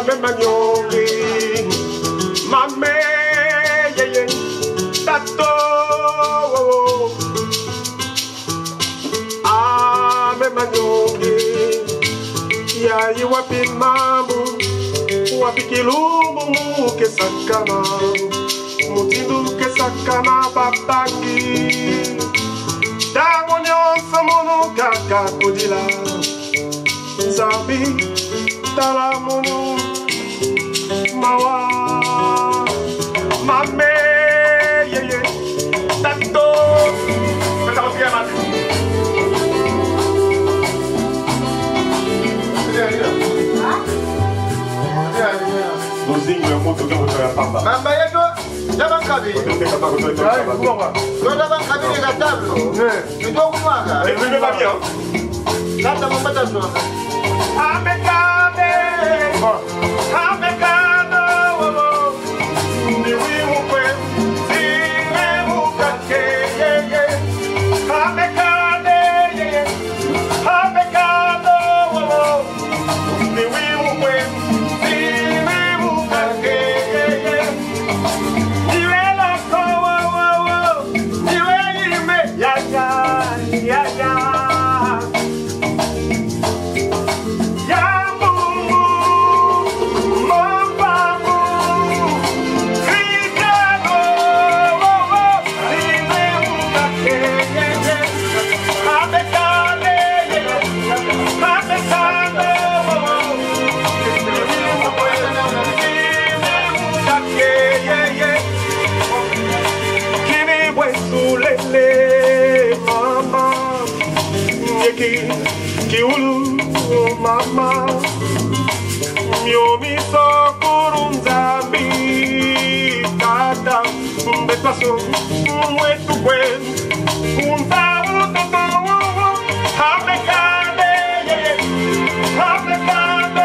Ame manyongi, mame yeye, tato. Ame manyongi, ya iwapi mambo, wapi kilumbu muke sakana, mutindu ke sakana babangi. Tango nyonso mono kaka kudila, Zambi talamuno mawa mame yeye tato kata kofia mati dozinho ya moto kama kwa pamba mamba yetu jaman kabi jaman kabi ni katablo ndio kumwaga ndio babia kata mambata sio Amekade, amekado, ni wimu kwe, zime mukake, amekade, amekado, ni wimu kwe, zime mukake, niwe lako, niwe ime, ya. Mama, kiulu mama, mio miso kurunzambi, kata betuaso muetu kwen, unta utoto, hamekade, hamekado,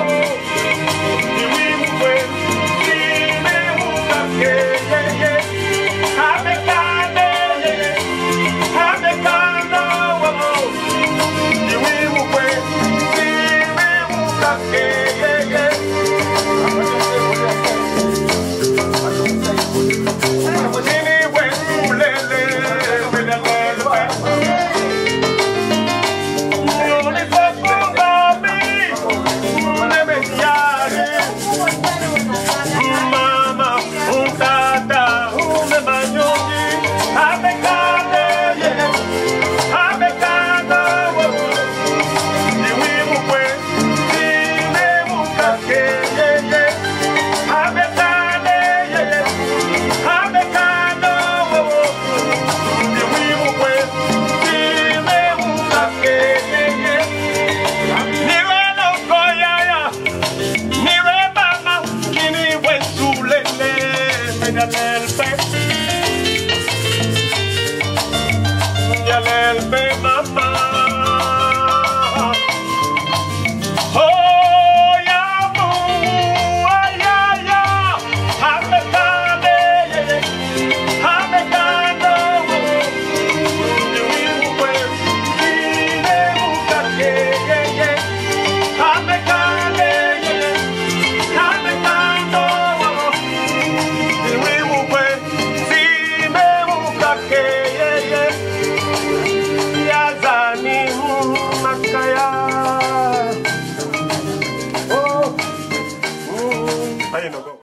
iwimu kwen, sime mukake, hamekade. Ahí no go.